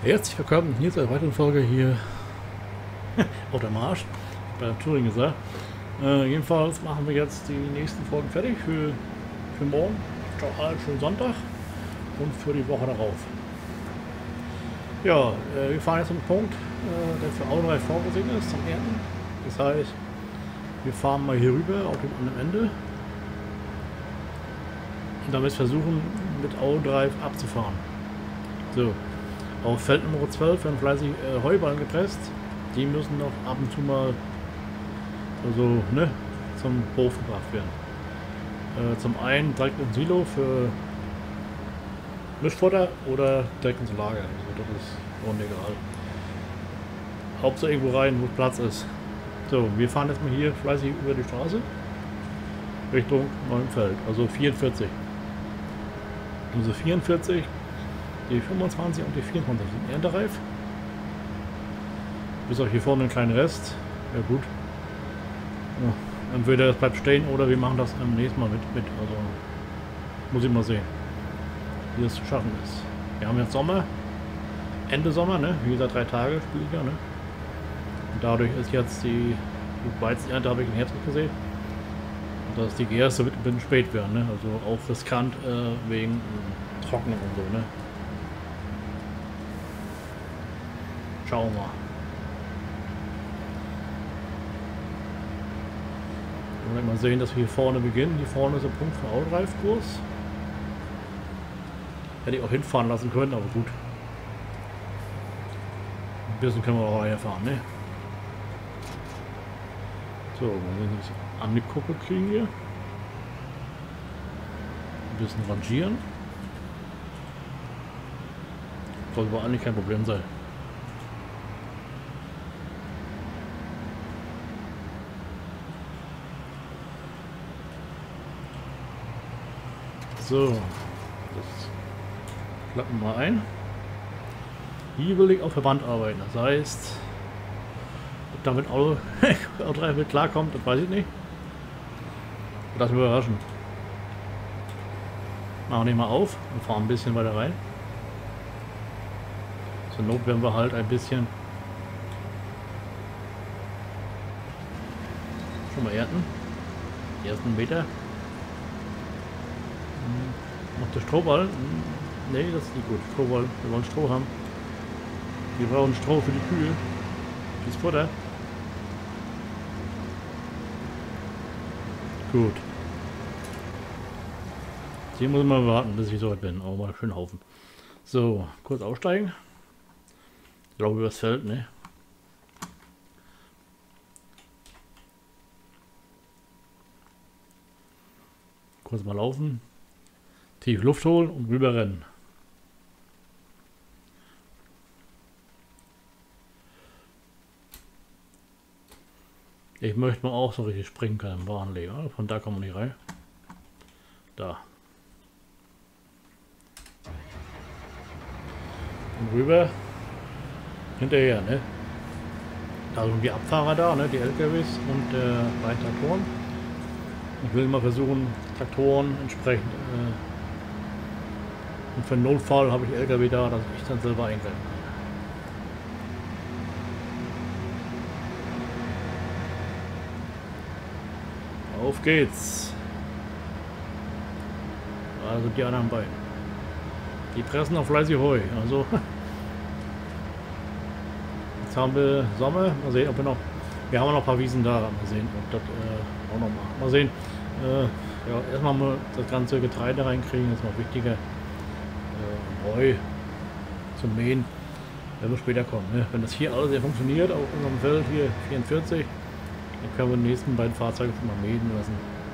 Herzlich willkommen hier zu einer weiteren Folge hier auf der Marsch, bei Touring gesagt. Jedenfalls machen wir jetzt die nächsten Folgen fertig für morgen, für Sonntag und für die Woche darauf. Ja, wir fahren jetzt zum Punkt, der für Autoreif vorgesehen ist, zum Ernten. Das heißt, wir fahren mal hier rüber auf dem anderen Ende und damit versuchen, mit Autoreif abzufahren. So. Auf Feld Nummer 12 werden fleißig Heuballen gepresst. Die müssen noch ab und zu mal also, zum Hof gebracht werden. Zum einen direkt ins Silo für Mischfutter oder direkt ins Lager. Also das ist unegal. Hauptsache irgendwo rein, wo Platz ist. So, wir fahren jetzt mal hier fleißig über die Straße Richtung Neuenfeld, also 44. Also 44. Die 25 und die 24 sind erntereif. Bis auch hier vorne einen kleinen Rest. Ja gut. Ja, entweder das bleibt stehen oder wir machen das am nächsten Mal mit. Also muss ich mal sehen, wie das zu schaffen ist. Wir haben jetzt Sommer. Ende Sommer, ne? Wie gesagt 3 Tage spiele ich ja, ne? Und dadurch ist jetzt die Weizenernte, habe ich im Herbst nicht gesehen. Und dass die erste wird ein bisschen spät werden, ne? Also auch riskant wegen Trocknen und so, ne? Schauen wir mal. Wir werden mal sehen, dass wir hier vorne beginnen. Hier vorne ist der Punkt für Autoreifkurs. Hätte ich auch hinfahren lassen können, aber gut. Ein bisschen können wir auch fahren, ne? So, mal sehen, dass wir angekuppelt kriegen hier. Ein bisschen rangieren. Sollte aber eigentlich kein Problem sein. So, das klappen wir mal ein. Hier will ich auf Verband arbeiten. Das heißt, ob damit Autoreif mit klarkommt, das weiß ich nicht. Lass mich überraschen. Machen wir mal auf und fahren ein bisschen weiter rein. Zur Not werden wir halt ein bisschen schon mal ernten. Die ersten Meter. Noch der Strohball? Nee, das ist nicht gut. Strohball. Wir wollen Stroh haben. Wir brauchen Stroh für die Kühe. Fürs Futter. Gut. Hier muss ich mal warten, bis ich so weit bin. Aber mal schön Haufen. So, kurz aussteigen. Ich glaube übers Feld, ne? Kurz mal laufen. Tief Luft holen und rüber rennen. Ich möchte mal auch so richtig springen können im Warenleger. Von da kommen wir nicht rein. Da. Und rüber. Hinterher, ne? Da sind die Abfahrer da, ne? Die LKWs und drei Traktoren. Ich will mal versuchen, Traktoren entsprechend und für den Notfall habe ich LKW da, dass ich dann selber eingreifen kann. Auf geht's. Also die anderen beiden. Die pressen noch fleißig Heu. Also jetzt haben wir Sommer. Mal sehen, ob wir noch. Wir haben noch ein paar Wiesen da. Mal sehen, ob das auch noch mal sehen. Ja, erstmal mal das ganze Getreide reinkriegen, ist noch wichtiger. Heu zum Mähen, wenn wir später kommen. Ne? Wenn das hier alles ja funktioniert, auf unserem Feld hier 44, dann können wir die nächsten beiden Fahrzeuge mal mähen lassen.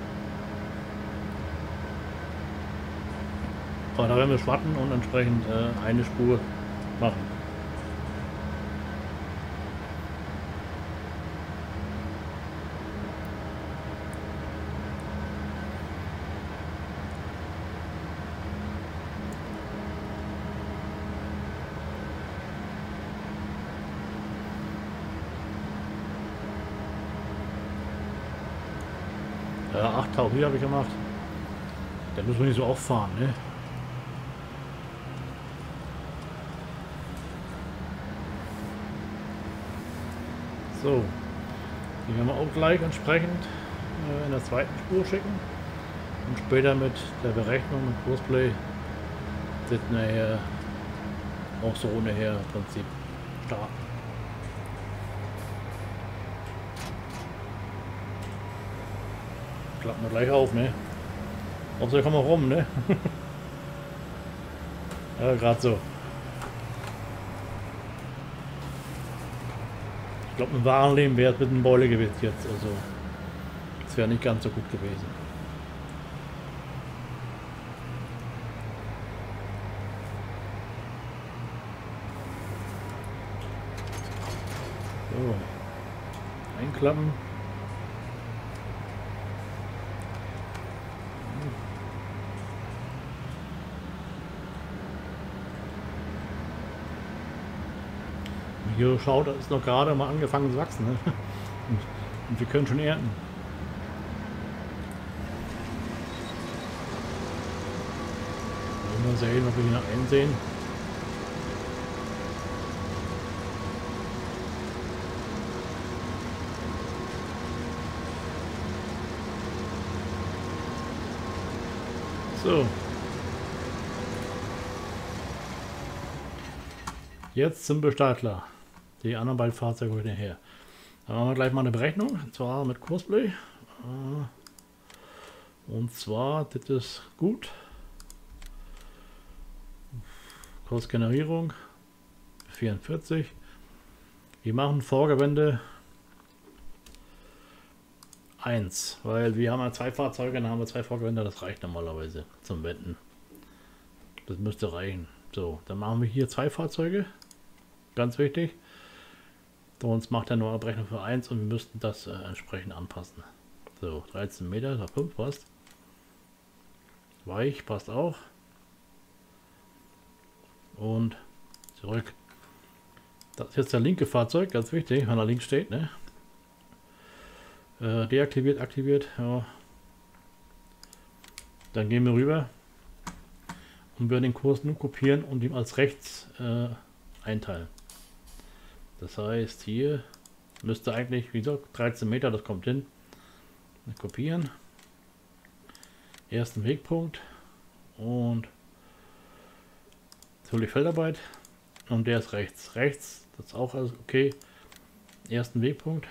Aber da werden wir schwatten und entsprechend eine Spur machen. Ja, 8000 hier habe ich gemacht. Da müssen wir nicht so auffahren, ne? So, die werden wir auch gleich entsprechend in der zweiten Spur schicken und später mit der Berechnung mit Courseplay sind nachher auch so ohneher im Prinzip starten. Klappen wir gleich auf, ne? Außer kommen wir rum, ne? Ja, gerade so. Ich glaube, im wahren Leben wäre es mit einem Beule gewesen jetzt. Also, es wäre nicht ganz so gut gewesen. So. Einklappen. Hier schaut, das ist noch gerade mal angefangen zu wachsen. Ne? Und wir können schon ernten. Mal sehen, ob wir hier noch einsehen. So. Jetzt zum Bestartler. Die anderen beiden Fahrzeuge hinterher. Dann machen wir gleich mal eine Berechnung. Und zwar mit Courseplay. Und zwar, das ist gut. Kursgenerierung 44. Wir machen Vorgewende 1, weil wir haben ja 2 Fahrzeuge, dann haben wir 2 Vorgewände, das reicht normalerweise zum Wenden. Das müsste reichen. So, dann machen wir hier 2 Fahrzeuge. Ganz wichtig. Sonst macht er nur eine Abrechnung für 1 und wir müssten das entsprechend anpassen. So, 13 Meter, da 5 passt. Weich passt auch. Und zurück. Das ist jetzt der linke Fahrzeug, ganz wichtig, wenn er links steht, ne? Deaktiviert, aktiviert, ja. Dann gehen wir rüber und wir den Kurs nur kopieren und ihm als rechts einteilen. Das heißt, hier müsste eigentlich, wie gesagt, 13 Meter, das kommt hin. Kopieren. Ersten Wegpunkt und natürlich Feldarbeit und der ist rechts. Rechts, das ist auch alles okay. Ersten Wegpunkt.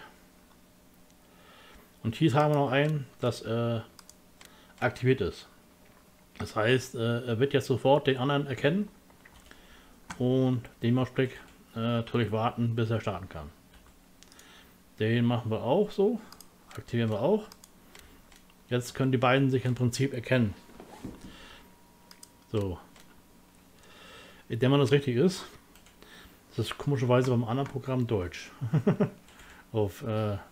Und hier haben wir noch einen, das aktiviert ist. Das heißt, er wird jetzt sofort den anderen erkennen und dementsprechend natürlich warten, bis er starten kann. Den machen wir auch so. Aktivieren wir auch. Jetzt können die beiden sich im Prinzip erkennen. So. Wenn man das richtig ist, das ist komischerweise beim anderen Programm Deutsch. Auf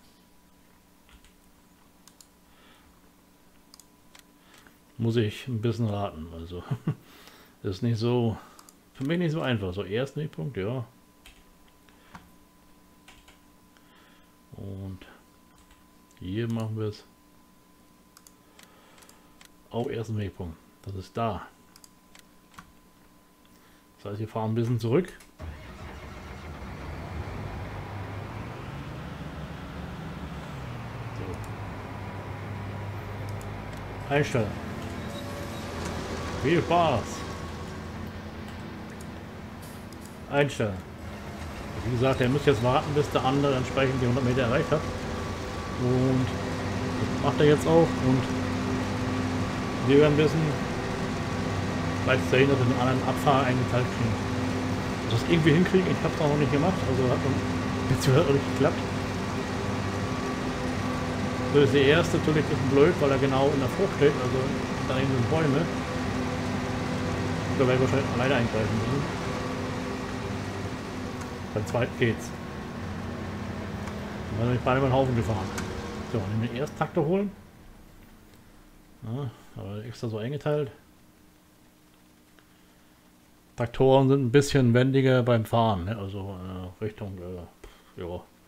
muss ich ein bisschen raten. Also das ist nicht so, für mich nicht so einfach. So, ersten Wegpunkt, ja. Und hier machen wir es auch ersten Wegpunkt. Das ist da. Das heißt, wir fahren ein bisschen zurück. So. Einstellen. Viel Spaß. Einstellen. Wie gesagt, er muss jetzt warten, bis der andere entsprechend die 100 Meter erreicht hat. Und das macht er jetzt auch. Und wir werden wissen, vielleicht sehen, dass wir den anderen Abfahrer eingeteilt kriegen. Das irgendwie hinkriegen, ich habe es auch noch nicht gemacht, also hat jetzt auch nicht geklappt. So ist der erste natürlich ein bisschen blöd, weil er genau in der Frucht steht, also daneben sind Bäume. Da werde ich wahrscheinlich alleine eingreifen müssen. Beim zweiten geht's. Dann werden wir beide über den Haufen gefahren. So, nehmen wir den Ersttakter holen. Ja, aber extra so eingeteilt. Traktoren sind ein bisschen wendiger beim Fahren, ne? Also Richtung, ja.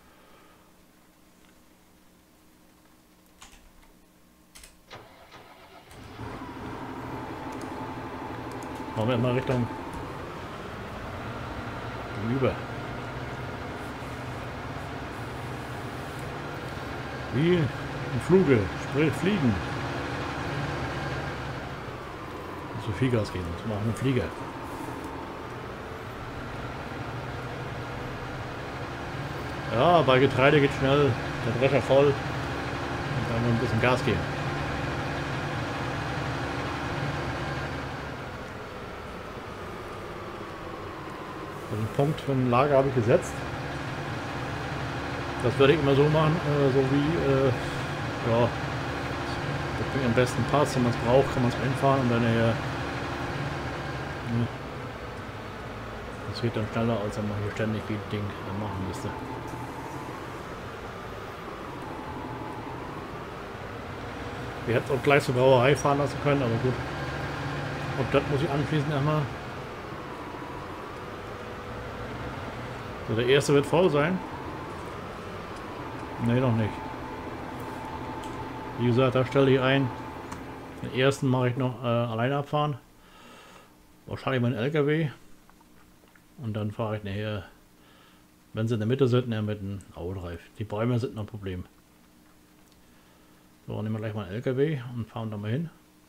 Machen wir mal Richtung gegenüber. Wie ein Fluge, sprich fliegen. So viel Gas geben, das machen wir Flieger. Ja, bei Getreide geht schnell der Drescher voll und dann ein bisschen Gas geben. Also den Punkt für ein Lager habe ich gesetzt. Das werde ich immer so machen, so wie, ja, das Ding am besten passt. Wenn man es braucht, kann man es einfahren und dann das geht dann schneller, als wenn man hier ständig wie ein Ding machen müsste. Wir hätten auch gleich zur Brauerei fahren lassen können, aber gut. Und das muss ich anschließen erstmal. So, der erste wird voll sein. Ne, noch nicht. Wie gesagt, da stelle ich ein. Den ersten mache ich noch alleine abfahren. Wahrscheinlich mein LKW. Und dann fahre ich nachher, wenn sie in der Mitte sind, mit dem Autoreif. Die Bäume sind noch ein Problem. So, nehmen wir gleich mal einen LKW und fahren da mal hin.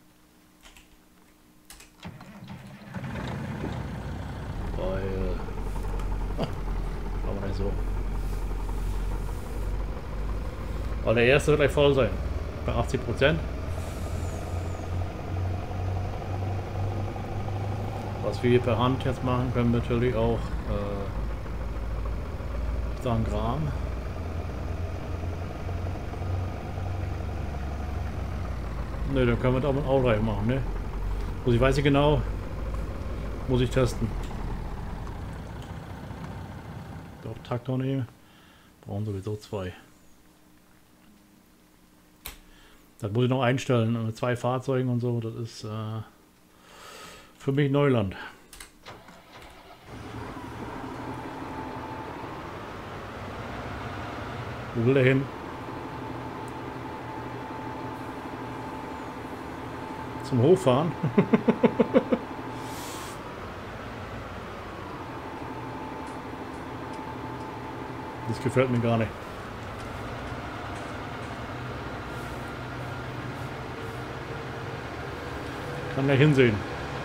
Weil, aber nicht so. Weil der erste wird gleich voll sein. Bei 80%. Was wir hier per Hand jetzt machen, können wir natürlich auch sagen Gramm. Ne, dann können wir da mit Autoreif machen, ne? Also ich weiß nicht genau, muss ich testen. Doch, Traktor nehmen. Brauchen sowieso 2. Das muss ich noch einstellen, mit 2 Fahrzeugen und so, das ist für mich Neuland. Wo will der hin? Zum Hochfahren? Das gefällt mir gar nicht. Kann gleich hinsehen.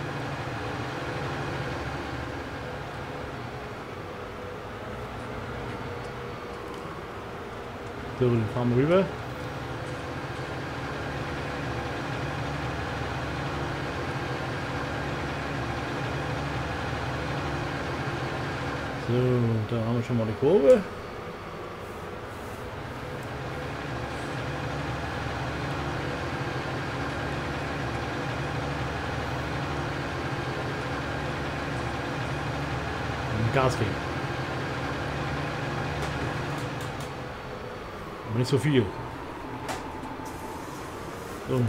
So, dann fahren wir rüber. So, da haben wir schon mal die Kurve. Und Gas geben. Aber nicht so viel. So.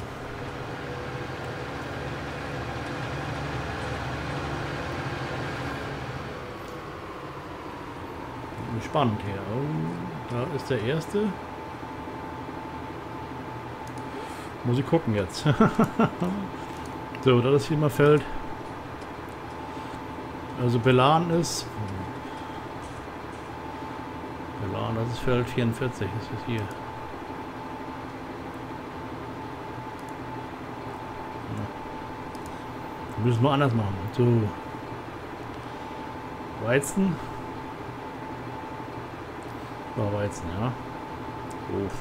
Spannend hier. Oh, da ist der erste. Muss ich gucken jetzt. So, da das hier mal fällt. Also Belan ist. Belan, das ist Feld 44. Das ist hier. Ja. Müssen wir anders machen. So. Weizen. Weizen, ja. Hof.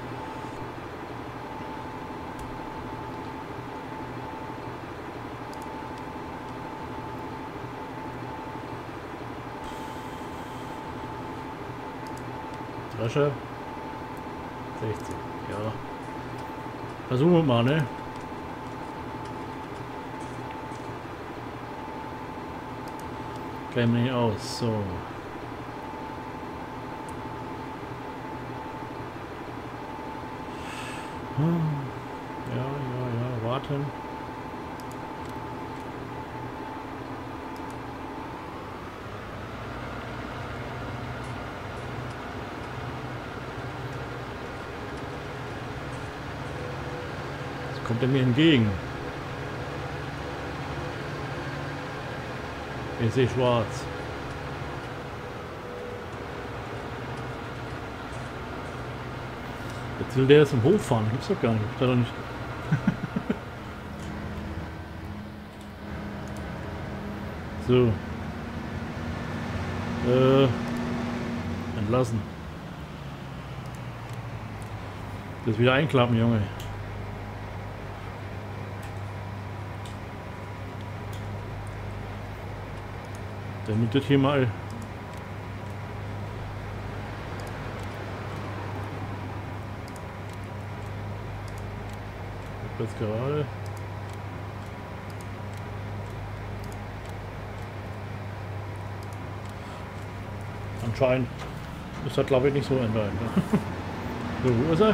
Drescher. 60, ja. Versuchen wir mal, ne? Käme nicht aus, so. Ja, warten. Jetzt kommt er mir entgegen. Ich sehe schwarz. Jetzt will der jetzt im Hof fahren. Gibt's doch gar nicht. Gibt's doch nicht. So. Entlassen. Das wieder einklappen, Junge. Damit das hier mal jetzt gerade anscheinend ist das, glaube ich, nicht so entscheidend. So, wo ist er?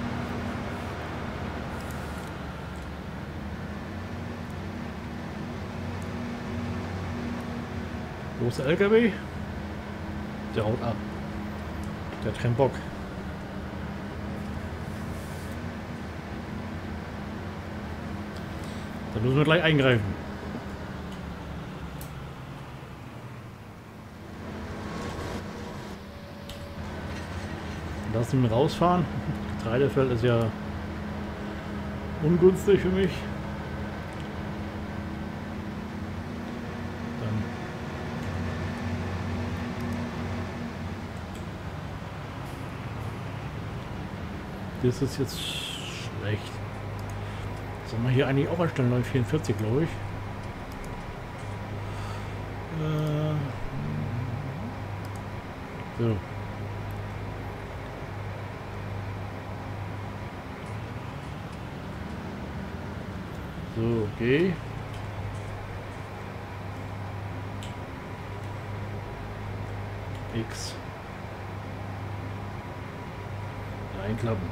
Wo ist der LKW? Der haut ab. Der Trembock. Da müssen wir gleich eingreifen. Lassen wir rausfahren. Das Getreidefeld ist ja ungünstig für mich. Dann das ist jetzt schlecht. Sollen wir hier eigentlich auch erstellen? 944, glaube ich. So. So, okay. X. Einklappen.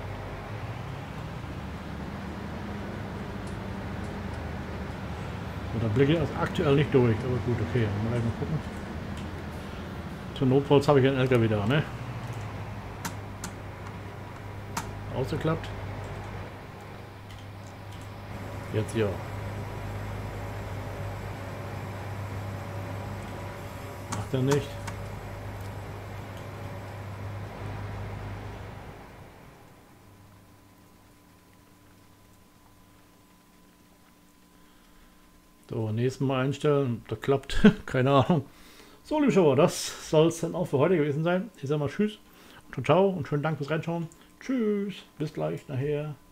So, da blicke ich das aktuell nicht durch, aber gut, okay, mal gleich mal gucken. Zur Notfalls habe ich einen LKW da, ne? Ausgeklappt. Jetzt ja. Macht er nicht. So, nächstes Mal einstellen. Da klappt. Keine Ahnung. So, liebe Schauer, das soll es dann auch für heute gewesen sein. Ich sage mal Tschüss und ciao und schönen Dank fürs Reinschauen. Tschüss. Bis gleich nachher.